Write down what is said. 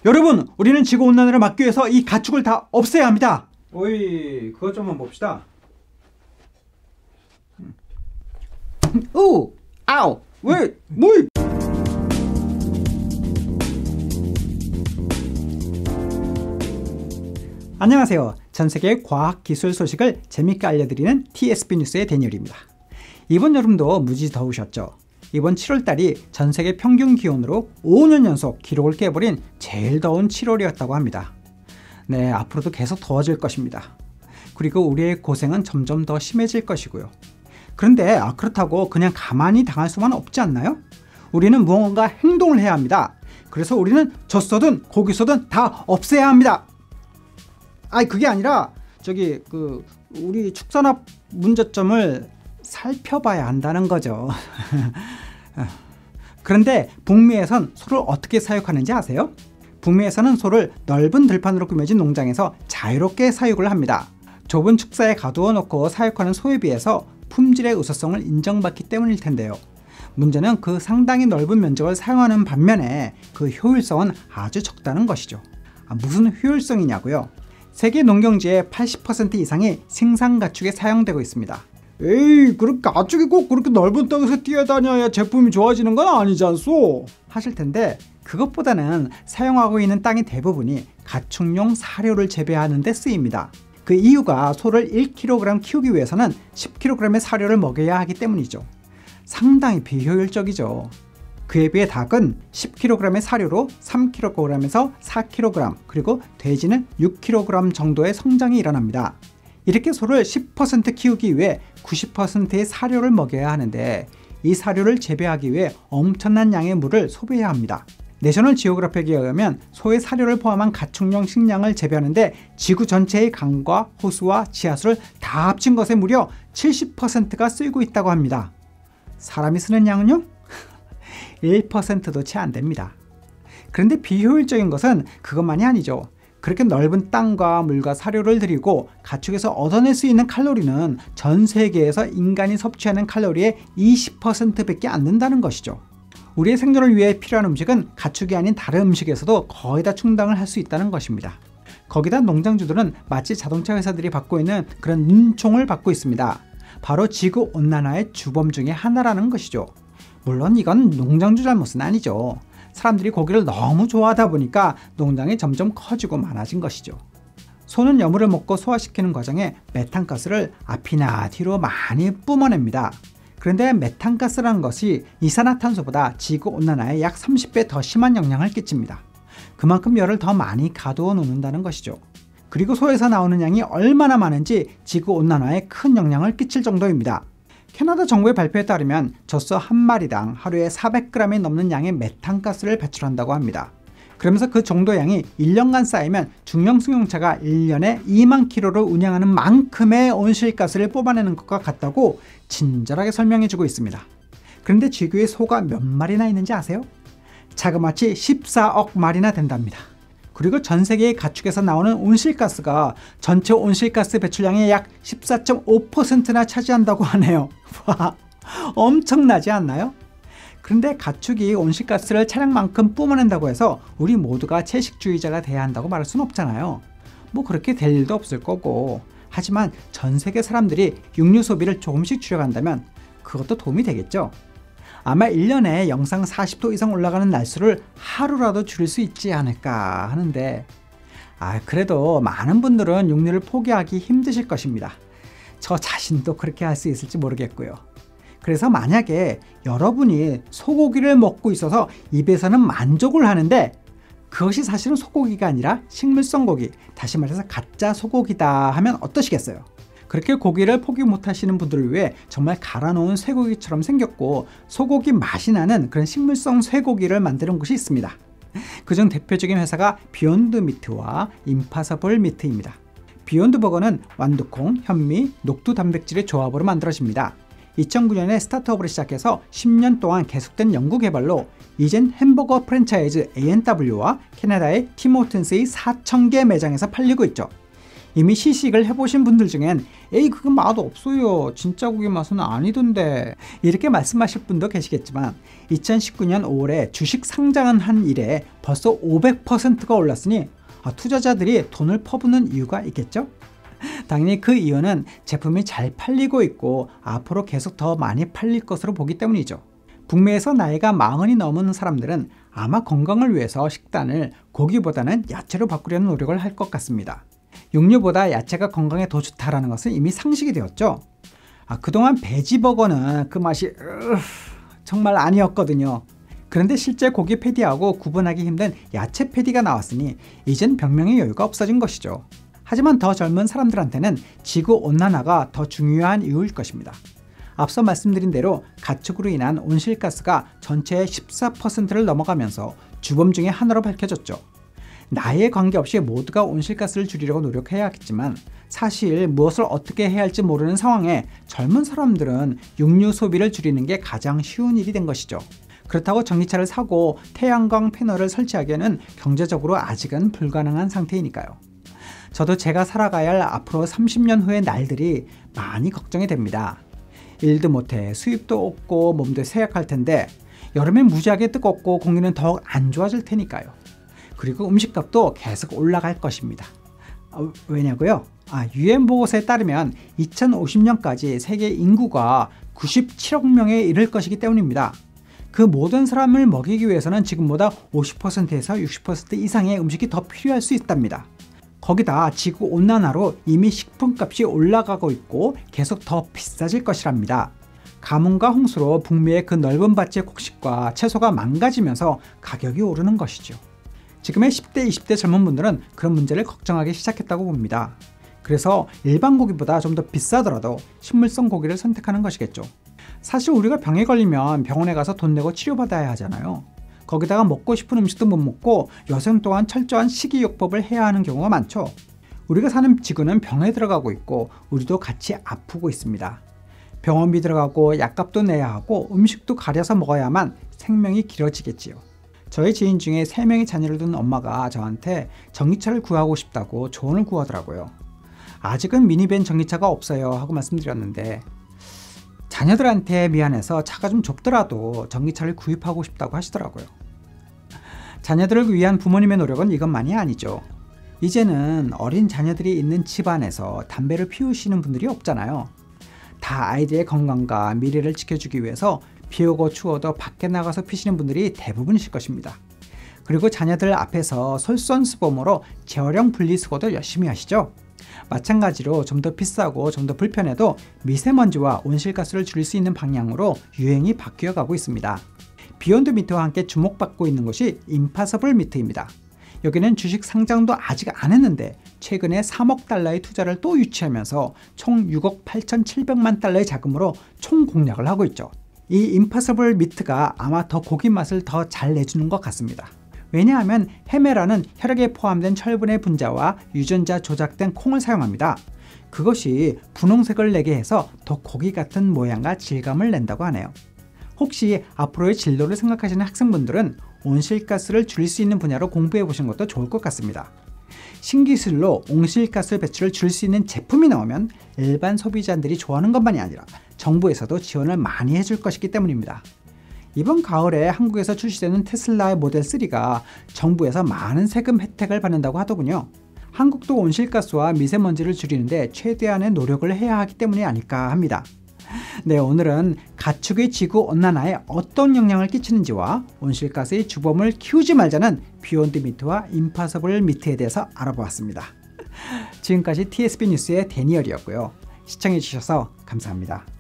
여러분, 우리는 지구온난화를 막기 위해서 이 가축을 다 없애야 합니다. 오이, 그것 좀 한번 봅시다. 오! 아우! 왜? 뭐? 안녕하세요. 전세계 과학기술 소식을 재밌게 알려드리는 TSP 뉴스의 데니얼입니다. 이번 여름도 무지 더우셨죠? 이번 7월달이 전세계 평균 기온으로 5년 연속 기록을 깨버린 제일 더운 7월이었다고 합니다. 네, 앞으로도 계속 더워질 것입니다. 그리고 우리의 고생은 점점 더 심해질 것이고요. 그런데 그렇다고 그냥 가만히 당할 수만 없지 않나요? 우리는 무언가 행동을 해야 합니다. 그래서 우리는 젖 쏘든 고기 쏘든 다 없애야 합니다. 아니, 그게 아니라 우리 축산업 문제점을 살펴봐야 한다는 거죠. 그런데 북미에선 소를 어떻게 사육하는지 아세요? 북미에서는 소를 넓은 들판으로 꾸며진 농장에서 자유롭게 사육을 합니다. 좁은 축사에 가두어 놓고 사육하는 소에 비해서 품질의 우수성을 인정받기 때문일 텐데요. 문제는 그 상당히 넓은 면적을 사용하는 반면에 그 효율성은 아주 적다는 것이죠. 무슨 효율성이냐고요? 세계 농경지의 80% 이상이 생산 가축에 사용되고 있습니다. 에이, 그렇게 가축이 꼭 그렇게 넓은 땅에서 뛰어다녀야 제품이 좋아지는 건 아니지 않소? 하실 텐데, 그것보다는 사용하고 있는 땅의 대부분이 가축용 사료를 재배하는 데 쓰입니다. 그 이유가 소를 1kg 키우기 위해서는 10kg의 사료를 먹여야 하기 때문이죠. 상당히 비효율적이죠. 그에 비해 닭은 10kg의 사료로 3kg에서 4kg, 그리고 돼지는 6kg 정도의 성장이 일어납니다. 이렇게 소를 10% 키우기 위해 90%의 사료를 먹여야 하는데, 이 사료를 재배하기 위해 엄청난 양의 물을 소비해야 합니다. 내셔널 지오그래픽에 의하면 소의 사료를 포함한 가축용 식량을 재배하는데 지구 전체의 강과 호수와 지하수를 다 합친 것에 무려 70%가 쓰이고 있다고 합니다. 사람이 쓰는 양은요? 1%도 채 안 됩니다. 그런데 비효율적인 것은 그것만이 아니죠. 그렇게 넓은 땅과 물과 사료를 들이고 가축에서 얻어낼 수 있는 칼로리는 전 세계에서 인간이 섭취하는 칼로리의 20%밖에 안 된다는 것이죠. 우리의 생존을 위해 필요한 음식은 가축이 아닌 다른 음식에서도 거의 다 충당을 할 수 있다는 것입니다. 거기다 농장주들은 마치 자동차 회사들이 받고 있는 그런 눈총을 받고 있습니다. 바로 지구온난화의 주범 중에 하나라는 것이죠. 물론 이건 농장주 잘못은 아니죠. 사람들이 고기를 너무 좋아하다 보니까 농장이 점점 커지고 많아진 것이죠. 소는 여물을 먹고 소화시키는 과정에 메탄가스를 앞이나 뒤로 많이 뿜어냅니다. 그런데 메탄가스라는 것이 이산화탄소보다 지구온난화에 약 30배 더 심한 영향을 끼칩니다. 그만큼 열을 더 많이 가두어 놓는다는 것이죠. 그리고 소에서 나오는 양이 얼마나 많은지 지구온난화에 큰 영향을 끼칠 정도입니다. 캐나다 정부의 발표에 따르면 젖소 한 마리당 하루에 400g이 넘는 양의 메탄가스를 배출한다고 합니다. 그러면서 그 정도 양이 1년간 쌓이면 중형 승용차가 1년에 2만 킬로를 운행하는 만큼의 온실가스를 뽑아내는 것과 같다고 친절하게 설명해주고 있습니다. 그런데 지구에 소가 몇 마리나 있는지 아세요? 자그마치 14억 마리나 된답니다. 그리고 전 세계의 가축에서 나오는 온실가스가 전체 온실가스 배출량의 약 14.5%나 차지한다고 하네요. 와, 엄청나지 않나요? 그런데 가축이 온실가스를 차량만큼 뿜어낸다고 해서 우리 모두가 채식주의자가 돼야 한다고 말할 수는 없잖아요. 뭐 그렇게 될 일도 없을 거고. 하지만 전 세계 사람들이 육류 소비를 조금씩 줄여간다면 그것도 도움이 되겠죠. 아마 1년에 영상 40도 이상 올라가는 날수를 하루라도 줄일 수 있지 않을까 하는데, 그래도 많은 분들은 육류를 포기하기 힘드실 것입니다. 저 자신도 그렇게 할 수 있을지 모르겠고요. 그래서 만약에 여러분이 소고기를 먹고 있어서 입에서는 만족을 하는데 그것이 사실은 소고기가 아니라 식물성 고기, 다시 말해서 가짜 소고기다 하면 어떠시겠어요? 그렇게 고기를 포기 못하시는 분들을 위해 정말 갈아 놓은 쇠고기처럼 생겼고 소고기 맛이 나는 그런 식물성 쇠고기를 만드는 곳이 있습니다. 그중 대표적인 회사가 비욘드 미트와 임파서블 미트입니다. 비욘드 버거는 완두콩, 현미, 녹두 단백질의 조합으로 만들어집니다. 2009년에 스타트업으로 시작해서 10년 동안 계속된 연구 개발로 이젠 햄버거 프랜차이즈 A&W와 캐나다의 팀호튼스의 4,000개 매장에서 팔리고 있죠. 이미 시식을 해보신 분들 중엔 에이 그건 맛 없어요, 진짜 고기 맛은 아니던데 이렇게 말씀하실 분도 계시겠지만 2019년 5월에 주식 상장은 한 이래 벌써 500%가 올랐으니 투자자들이 돈을 퍼붓는 이유가 있겠죠? 당연히 그 이유는 제품이 잘 팔리고 있고 앞으로 계속 더 많이 팔릴 것으로 보기 때문이죠. 북미에서 나이가 40이 넘은 사람들은 아마 건강을 위해서 식단을 고기보다는 야채로 바꾸려는 노력을 할 것 같습니다. 육류보다 야채가 건강에 더 좋다라는 것은 이미 상식이 되었죠. 그동안 베지버거는 그 맛이 정말 아니었거든요. 그런데 실제 고기 패티하고 구분하기 힘든 야채 패티가 나왔으니 이젠 병명의 여유가 없어진 것이죠. 하지만 더 젊은 사람들한테는 지구온난화가 더 중요한 이유일 것입니다. 앞서 말씀드린 대로 가축으로 인한 온실가스가 전체의 14%를 넘어가면서 주범 중에 하나로 밝혀졌죠. 나이에 관계없이 모두가 온실가스를 줄이려고 노력해야겠지만 사실 무엇을 어떻게 해야 할지 모르는 상황에 젊은 사람들은 육류 소비를 줄이는 게 가장 쉬운 일이 된 것이죠. 그렇다고 전기차를 사고 태양광 패널을 설치하기에는 경제적으로 아직은 불가능한 상태이니까요. 저도 제가 살아가야 할 앞으로 30년 후의 날들이 많이 걱정이 됩니다. 일도 못해 수입도 없고 몸도 쇠약할 텐데 여름엔 무지하게 뜨겁고 공기는 더욱 안 좋아질 테니까요. 그리고 음식값도 계속 올라갈 것입니다. 왜냐고요? UN 보고서에 따르면 2050년까지 세계 인구가 97억 명에 이를 것이기 때문입니다. 그 모든 사람을 먹이기 위해서는 지금보다 50%에서 60% 이상의 음식이 더 필요할 수 있답니다. 거기다 지구온난화로 이미 식품값이 올라가고 있고 계속 더 비싸질 것이랍니다. 가뭄과 홍수로 북미의 그 넓은 밭의 곡식과 채소가 망가지면서 가격이 오르는 것이죠. 지금의 10대, 20대 젊은 분들은 그런 문제를 걱정하기 시작했다고 봅니다. 그래서 일반 고기보다 좀 더 비싸더라도 식물성 고기를 선택하는 것이겠죠. 사실 우리가 병에 걸리면 병원에 가서 돈 내고 치료받아야 하잖아요. 거기다가 먹고 싶은 음식도 못 먹고 여생 동안 철저한 식이요법을 해야 하는 경우가 많죠. 우리가 사는 지구는 병에 들어가고 있고 우리도 같이 아프고 있습니다. 병원비 들어가고 약값도 내야 하고 음식도 가려서 먹어야만 생명이 길어지겠지요. 저희 지인 중에 3명의 자녀를 둔 엄마가 저한테 전기차를 구하고 싶다고 조언을 구하더라고요. 아직은 미니밴 전기차가 없어요 하고 말씀드렸는데 자녀들한테 미안해서 차가 좀 좁더라도 전기차를 구입하고 싶다고 하시더라고요. 자녀들을 위한 부모님의 노력은 이것만이 아니죠. 이제는 어린 자녀들이 있는 집안에서 담배를 피우시는 분들이 없잖아요. 다 아이들의 건강과 미래를 지켜주기 위해서 비 오고 추워도 밖에 나가서 피시는 분들이 대부분이실 것입니다. 그리고 자녀들 앞에서 솔선수범으로 재활용 분리수거도 열심히 하시죠. 마찬가지로 좀 더 비싸고 좀 더 불편해도 미세먼지와 온실가스를 줄일 수 있는 방향으로 유행이 바뀌어 가고 있습니다. 비욘드 미트와 함께 주목받고 있는 것이 임파서블 미트입니다. 여기는 주식 상장도 아직 안 했는데 최근에 3억 달러의 투자를 또 유치하면서 총 6억 8,700만 달러의 자금으로 총 공략을 하고 있죠. 이 임파서블 미트가 아마 더 고기 맛을 더 잘 내주는 것 같습니다. 왜냐하면 헤메라는 혈액에 포함된 철분의 분자와 유전자 조작된 콩을 사용합니다. 그것이 분홍색을 내게 해서 더 고기 같은 모양과 질감을 낸다고 하네요. 혹시 앞으로의 진로를 생각하시는 학생분들은 온실가스를 줄일 수 있는 분야로 공부해 보시는 것도 좋을 것 같습니다. 신기술로 온실가스 배출을 줄일 수 있는 제품이 나오면 일반 소비자들이 좋아하는 것만이 아니라 정부에서도 지원을 많이 해줄 것이기 때문입니다. 이번 가을에 한국에서 출시되는 테슬라의 모델 3가 정부에서 많은 세금 혜택을 받는다고 하더군요. 한국도 온실가스와 미세먼지를 줄이는데 최대한의 노력을 해야 하기 때문이 아닐까 합니다. 네, 오늘은 가축의 지구온난화에 어떤 영향을 끼치는지와 온실가스의 주범을 키우지 말자는 비욘드 미트와 임파서블 미트에 대해서 알아보았습니다. 지금까지 TSB 뉴스의 데니얼이었고요. 시청해주셔서 감사합니다.